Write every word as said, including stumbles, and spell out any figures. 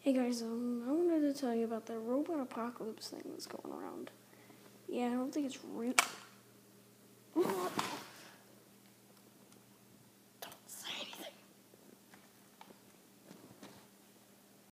Hey guys, um, I wanted to tell you about the robot apocalypse thing that's going around. Yeah, I don't think it's real.